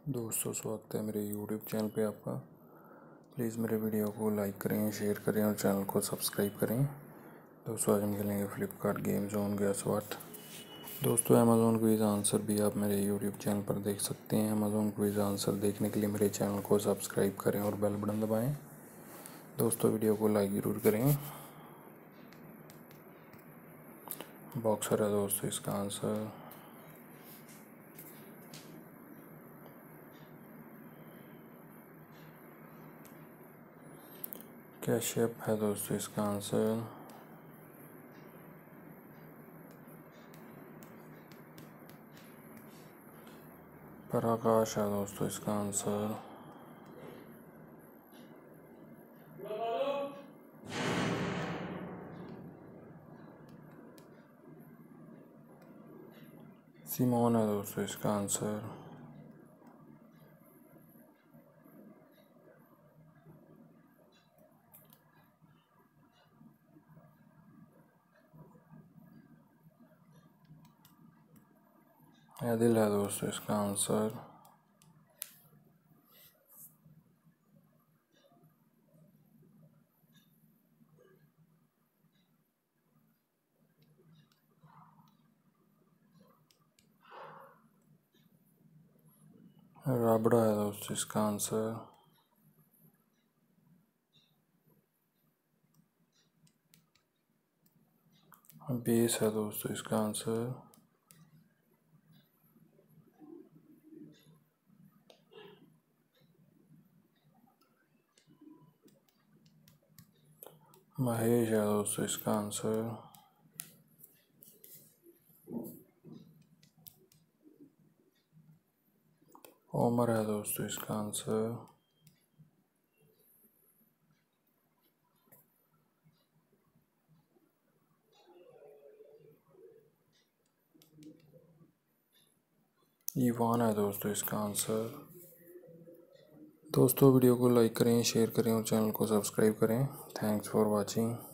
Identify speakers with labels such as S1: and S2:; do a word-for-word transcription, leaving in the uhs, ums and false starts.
S1: दोस्तों, स्वागत है मेरे यूट्यूब चैनल पे आपका। प्लीज़ मेरे वीडियो को लाइक करें, शेयर करें और चैनल को सब्सक्राइब करें। दोस्तों, आज हम खेलेंगे फ्लिपकार्ट गेम जोन गया स्वाट। दोस्तों, अमेज़ॉन क्विज़ आंसर भी आप मेरे यूट्यूब चैनल पर देख सकते हैं। अमेज़ॉन क्विज़ आंसर देखने के लिए मेरे चैनल को सब्सक्राइब करें और बेल बटन दबाएँ। दोस्तों, वीडियो को लाइक ज़रूर करें। बॉक्सर है दोस्तों इसका आंसर। कैशप है दोस्तों इसका आंसर। पराकाश है दोस्तों इसका आंसर। सिमोन है दोस्तों इसका आंसर। आदिल है दोस्तों इसका आंसर। राबड़ा है दोस्तों इसका आंसर। बेस है दोस्तों इसका आंसर। महेश है दोस्तों इसका आंसर। ओमर है दोस्तों इसका आंसर। ईवान है दोस्तों इसका आंसर। दोस्तों, वीडियो को लाइक करें, शेयर करें और चैनल को सब्सक्राइब करें। Thanks for watching.